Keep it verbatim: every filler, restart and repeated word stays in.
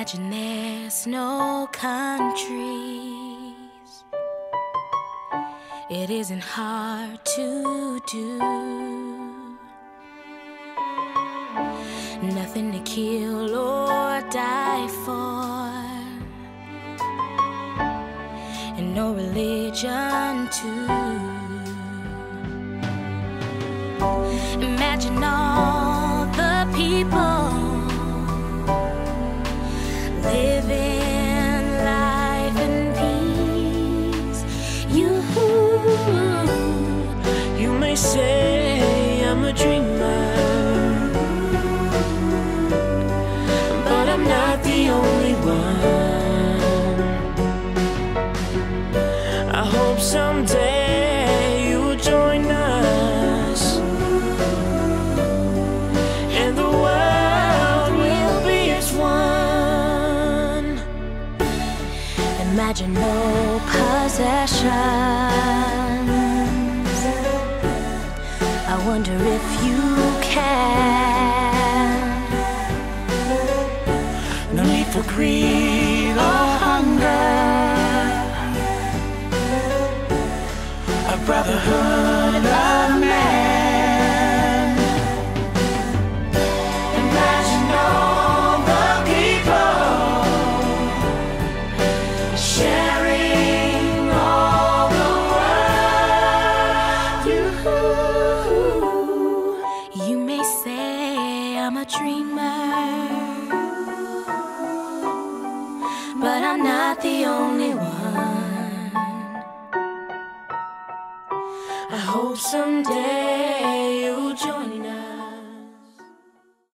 Imagine there's no countries. It isn't hard to do. Nothing to kill or die for, and no religion too. Imagine all the people living life in peace. You, you may say I'm a dreamer, but I'm not the only one. I hope someday you will join us, and the world will be as one. imagine no possessions. I wonder if you can. No need for greed or hunger, a brotherhood of man. Imagine all the people sharing all the world. You, you may say I'm a dreamer, but I'm not the only one. I hope someday